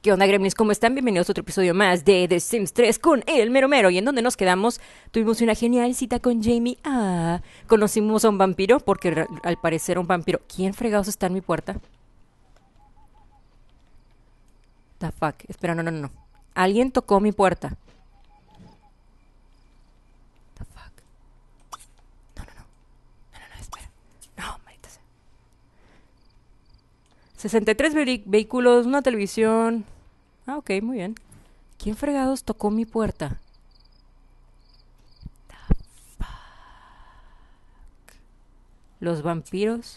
¿Qué onda, Gremlins? ¿Cómo están? Bienvenidos a otro episodio más de The Sims 3 con el Mero Mero. Y en donde nos quedamos, tuvimos una genial cita con Jamie. Conocimos a un vampiro, porque al parecer un vampiro. ¿Quién fregados está en mi puerta? The fuck. Espera, no. Alguien tocó mi puerta. The fuck. No, espera. No, maldita sea. 63 vehículos, una televisión. Ok, muy bien. ¿Quién fregados tocó mi puerta? Los vampiros.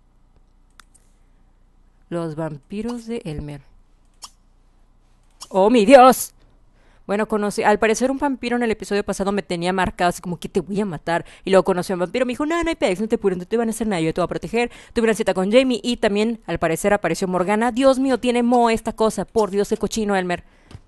Los vampiros de Elmer. ¡Oh, mi Dios! Bueno, conocí, al parecer un vampiro en el episodio pasado me tenía marcado así como que te voy a matar. Y luego conocí a un vampiro, me dijo, no hay pex, no te apures, no te van a hacer nada, yo te voy a proteger. Tuve una cita con Jamie y también al parecer apareció Morgana. Dios mío, tiene mo esta cosa, por Dios, el cochino Elmer.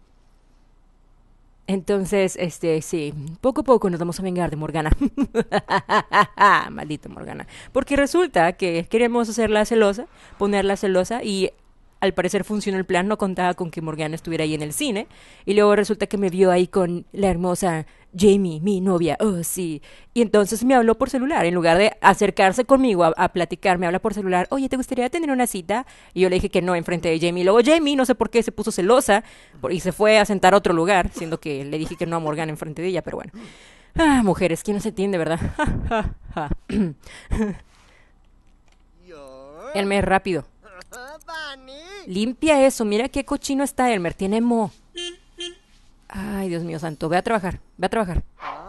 Entonces, sí, poco a poco nos vamos a vengar de Morgana. Maldita Morgana. Porque resulta que queremos hacerla celosa, ponerla celosa y al parecer funcionó el plan, no contaba con que Morgana estuviera ahí en el cine. Y luego resulta que me vio ahí con la hermosa Jamie, mi novia. Oh, sí. Y entonces me habló por celular. En lugar de acercarse conmigo a platicar, me habla por celular. Oye, ¿te gustaría tener una cita? Y yo le dije que no enfrente de Jamie. Y luego Jamie, no sé por qué, se puso celosa y se fue a sentar a otro lugar, siendo que le dije que no a Morgana enfrente de ella, pero bueno. Mujeres, ¿quién no se entiende, verdad? Elmer, rápido. Limpia eso, mira qué cochino está Elmer, tiene mo. Ay, Dios mío santo, ve a trabajar, ve a trabajar.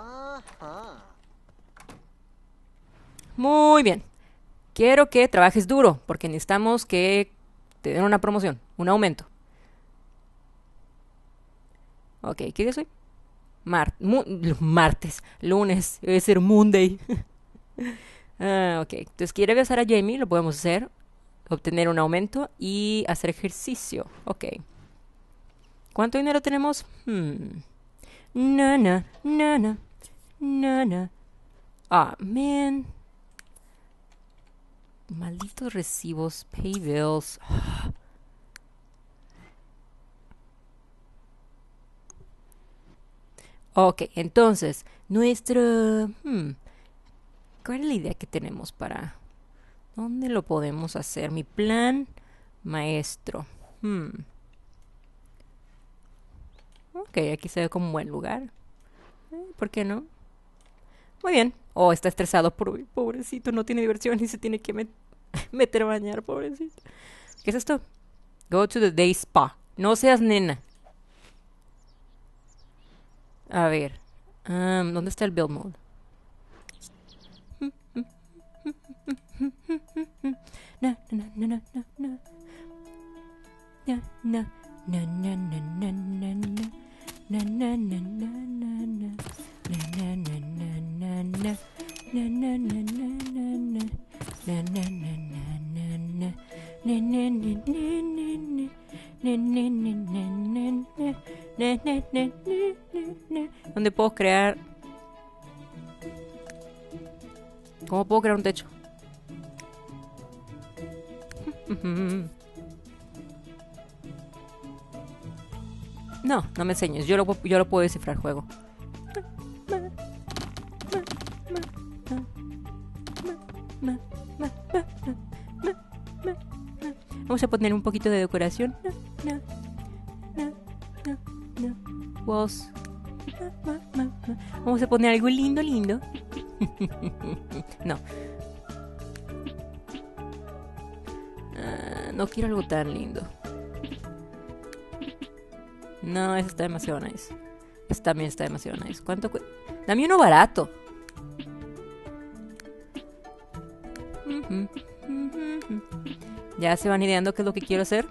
Muy bien. Quiero que trabajes duro, porque necesitamos que te den una promoción, un aumento. Ok, ¿qué día es hoy? Martes, lunes, debe ser Monday. Ok, entonces quiere besar a Jamie, lo podemos hacer. Obtener un aumento y hacer ejercicio. Ok. ¿Cuánto dinero tenemos? No. Ah, man. Malditos recibos. Pay bills. Ok, entonces, nuestro... ¿Cuál es la idea que tenemos para... ¿Dónde lo podemos hacer? Mi plan maestro. Ok, aquí se ve como un buen lugar. ¿Por qué no? Muy bien. Oh, está estresado. Pobrecito, no tiene diversión y se tiene que meter a bañar, pobrecito. ¿Qué es esto? Go to the day spa. No seas nena. A ver. ¿Dónde está el build mode? ¿Dónde puedo crear? ¿Cómo puedo crear un techo? No me enseñes. Yo lo puedo descifrar, juego. Vamos a poner un poquito de decoración. Walls. Vamos a poner algo lindo. No. No quiero algo tan lindo. No, ese está demasiado nice. Este también está demasiado nice. ¿Cuánto cuesta? Dame uno barato. ¿Ya se van ideando qué es lo que quiero hacer?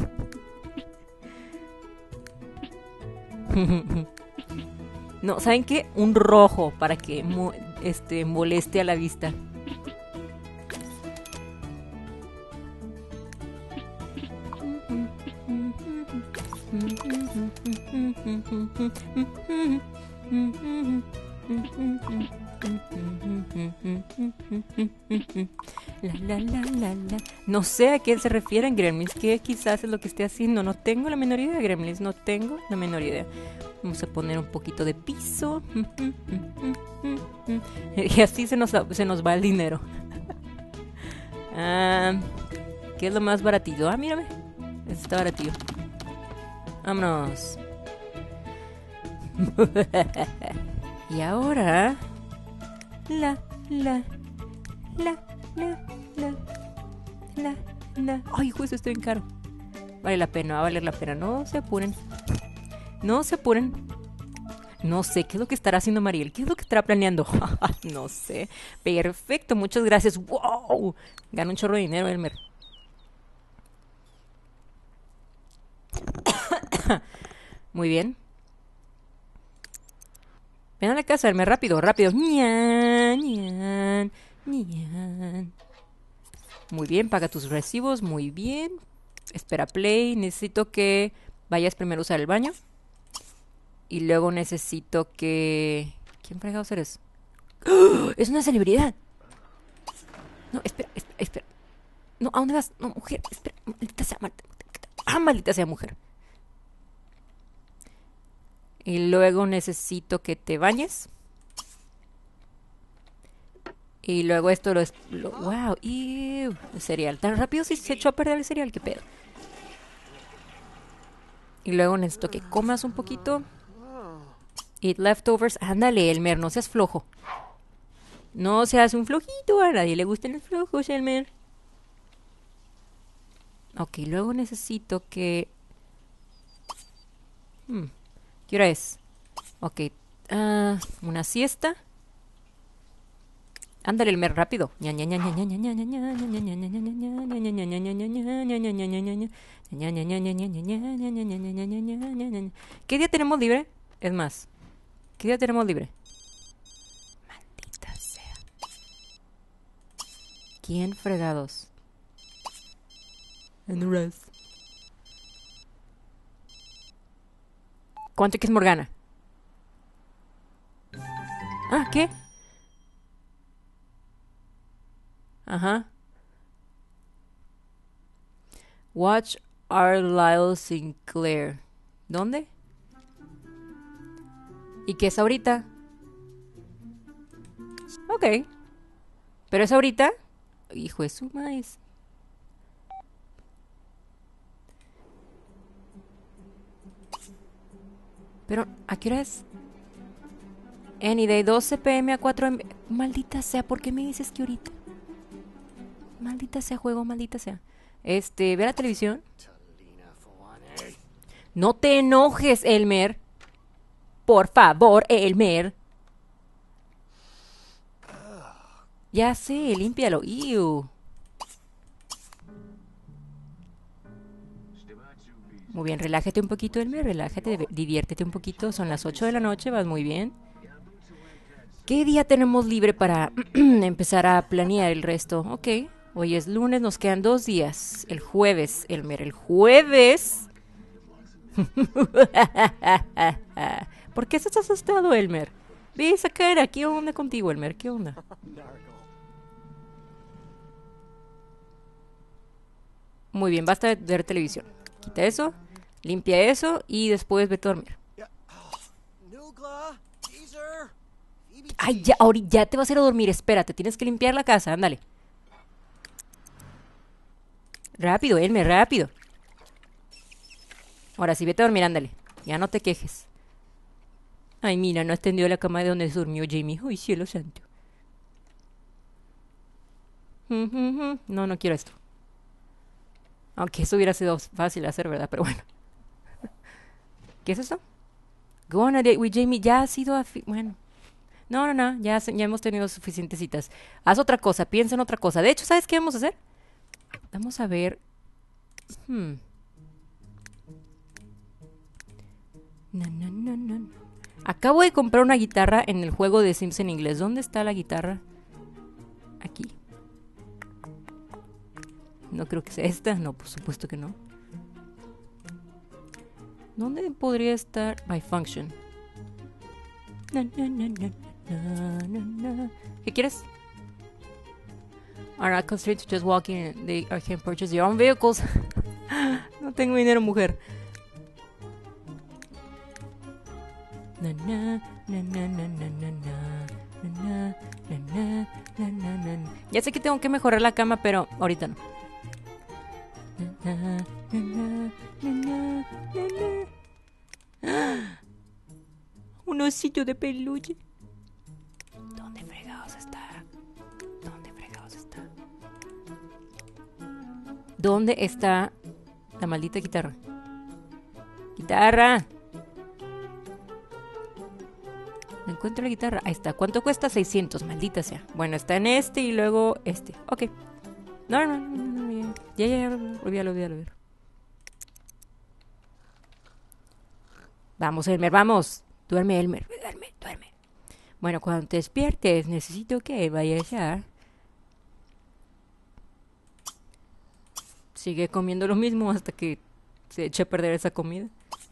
No, ¿saben qué? Un rojo para que moleste a la vista. La. No sé a qué se refieren Gremlins, que quizás es lo que esté haciendo. No tengo la menor idea, Gremlins, no tengo la menor idea. Vamos a poner un poquito de piso. Y así se nos va el dinero. ¿Qué es lo más baratito? Mírame. Este está baratillo. Vámonos. Y ahora... La. Ay, justo estoy en caro. Vale la pena, va a valer la pena. No se apuren. No se apuren. No sé, ¿qué es lo que estará haciendo Mariel? ¿Qué es lo que estará planeando? No sé. Perfecto, muchas gracias. ¡Wow! Gana un chorro de dinero, Elmer. Muy bien. Ven a la casa, Elmer, rápido, rápido. Ñan. Muy bien, paga tus recibos, muy bien. Espera play, necesito que vayas primero a usar el baño. Y luego necesito que... ¿Quién fregados eres? ¡Oh! ¡Es una celebridad! No, espera. No, ¿a dónde vas? No, mujer, espera. Maldita sea mujer. Y luego necesito que te bañes. Y luego esto ¡wow! ¡Ew! El cereal. Tan rápido se echó a perder el cereal, qué pedo. Y luego necesito que comas un poquito. Eat leftovers. Ándale, Elmer, no seas flojo. No seas un flojito. A nadie le gustan los flojos, Elmer. Ok, luego necesito que... ¿Qué hora es? Ok. Una siesta. Ándale, Elmer, rápido. ¿Qué día tenemos libre? Es más, ¿qué día tenemos libre? Maldita sea. ¿Quién fregados? ¿Cuánto que es Morgana? ¿Qué? Ajá. Watch Arlyle Sinclair. ¿Dónde? ¿Y qué es ahorita? Ok. ¿Pero es ahorita? Hijo de su maíz. Pero, ¿a qué hora es? Any day, 12 p.m. a 4 m. Maldita sea, ¿por qué me dices que ahorita? Maldita sea, juego, maldita sea. Ve la televisión. No te enojes, Elmer. Por favor, Elmer. Ya sé, límpialo. Ew. Muy bien, relájate un poquito, Elmer. Relájate, diviértete un poquito. Son las 8 de la noche, vas muy bien. ¿Qué día tenemos libre para empezar a planear el resto? Ok, hoy es lunes, nos quedan 2 días. El jueves, Elmer, el jueves. ¿Por qué estás asustado, Elmer? Ves a caer, ¿qué onda contigo, Elmer? ¿Qué onda? Muy bien, basta de ver televisión. Quita eso, limpia eso y después vete a dormir. Ay, ya, ahorita ya te vas a ir a dormir, espérate, tienes que limpiar la casa, ándale. Rápido, Elmer, rápido. Ahora sí, vete a dormir, ándale. Ya no te quejes. Ay, mira, no has tendido la cama de donde durmió Jamie. Ay, cielo santo. No, no quiero esto. Aunque eso hubiera sido fácil de hacer, ¿verdad? Pero bueno. ¿Qué es esto? Go on a date with Jamie. Ya ha sido... Bueno. No. Ya hemos tenido suficientes citas. Haz otra cosa. Piensa en otra cosa. De hecho, ¿sabes qué vamos a hacer? Vamos a ver... No. Acabo de comprar una guitarra en el juego de Sims en inglés. ¿Dónde está la guitarra? Aquí. No creo que sea esta. No, por supuesto que no. ¿Dónde podría estar my function? ¿Qué quieres? Are not constrained to just walk in. They can purchase their own vehicles. No tengo dinero, mujer. Ya sé que tengo que mejorar la cama, pero ahorita no. Un osito de peluche. ¿Dónde fregados está? ¿Dónde fregados está? ¿Dónde está la maldita guitarra? ¡Guitarra! No encuentro la guitarra. Ahí está. ¿Cuánto cuesta? 600, maldita sea. Bueno, está en este y luego este. Ok. No. Ya. Olvídalo. Vamos, Elmer, vamos. Duerme, Elmer. Duerme. Bueno, cuando te despiertes, necesito que vayas a... Sigue comiendo lo mismo hasta que se eche a perder esa comida.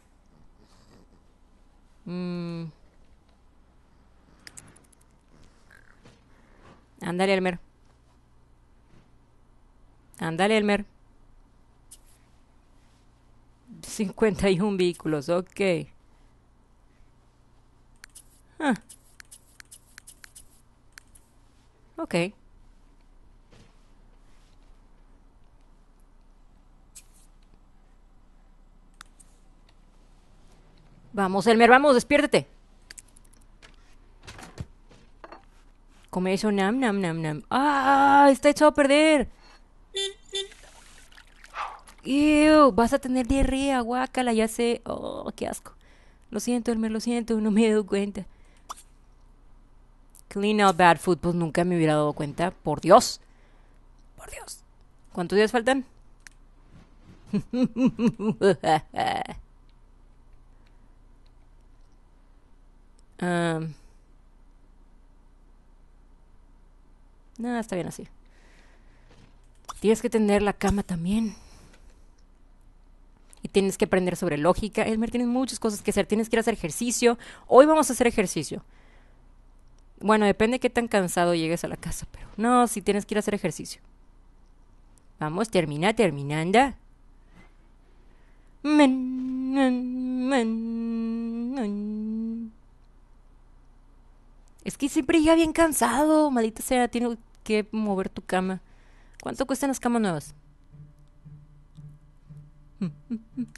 Ándale, Elmer. 51 vehículos, ok. Ok. Vamos, Elmer, vamos, despiértate. Come eso, nam. ¡Ah! Está echado a perder. ¡Ew! Vas a tener diarrea, guácala, ya sé. Oh, qué asco. Lo siento, Elmer, no me he dado cuenta. Clean out bad food, pues nunca me hubiera dado cuenta. Por Dios. ¿Cuántos días faltan? No, está bien así. Tienes que tener la cama también. Y tienes que aprender sobre lógica. Elmer, tienes muchas cosas que hacer. Tienes que ir a hacer ejercicio. Hoy vamos a hacer ejercicio. Bueno, depende de qué tan cansado llegues a la casa. Pero no, sí tienes que ir a hacer ejercicio. Vamos, terminando. Es que siempre llega bien cansado. Maldita sea, tienes que mover tu cama. ¿Cuánto cuestan las camas nuevas? ¿Dónde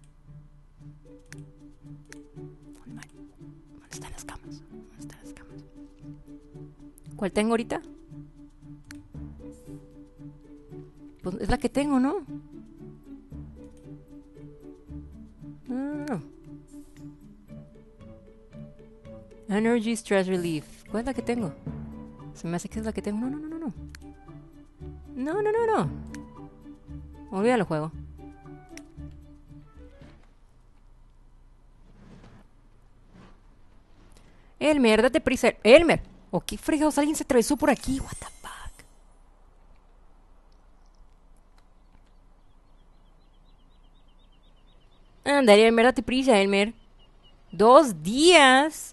están las camas? ¿Cuál tengo ahorita? Pues es la que tengo, ¿no? Energy Stress Relief. ¿Cuál es la que tengo? Se me hace que es la que tengo. No. Olvídalo, juego. Elmer, date prisa. Elmer. ¿O qué fregados? Alguien se atravesó por aquí. What the fuck. Ándale, Elmer, date prisa, Elmer. 2 días.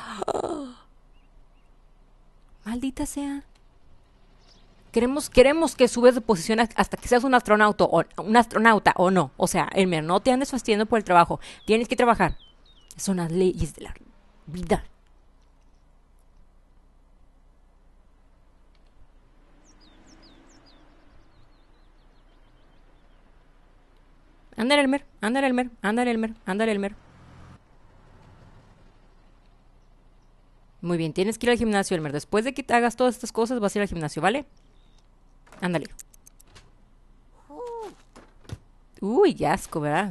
Maldita sea. Queremos que subes de posición hasta que seas un astronauta o no. O sea, Elmer, no te andes fastidiando por el trabajo. Tienes que trabajar. Son las leyes de la vida. Ándale, Elmer. Muy bien, tienes que ir al gimnasio, Elmer. Después de que te hagas todas estas cosas, vas a ir al gimnasio, ¿vale? Ándale. Uy, qué asco, ¿verdad?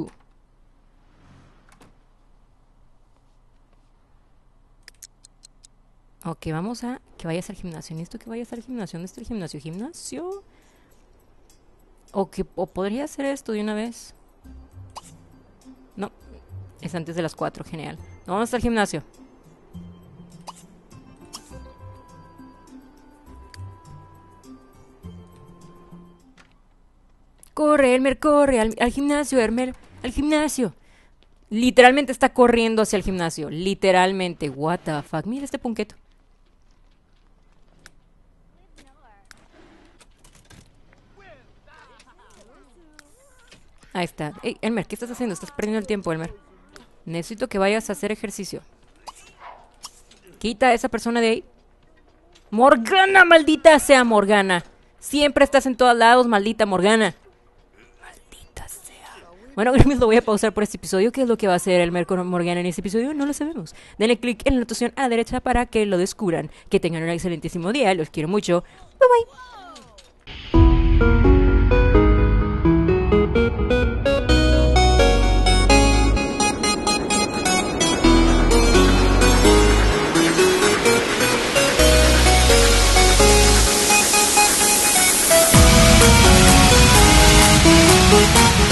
Ok, vamos a que vayas al gimnasio. Necesito que vayas al gimnasio. ¿Dónde está el gimnasio? ¿Gimnasio? O podría hacer esto de una vez. No, es antes de las 4, genial. No, vamos al gimnasio. Corre, Elmer, corre al gimnasio, Elmer, al gimnasio. Literalmente está corriendo hacia el gimnasio. Literalmente, what the fuck. Mira este punqueto. Ahí está. Ey, Elmer, ¿qué estás haciendo? Estás perdiendo el tiempo, Elmer. Necesito que vayas a hacer ejercicio. Quita a esa persona de ahí. Morgana, maldita sea Morgana. Siempre estás en todos lados, maldita Morgana. Maldita sea. Bueno, Grimmins, lo voy a pausar por este episodio. ¿Qué es lo que va a hacer Elmer con Morgana en este episodio? No lo sabemos. Denle click en la anotación a la derecha para que lo descubran. Que tengan un excelentísimo día. Los quiero mucho. Bye bye.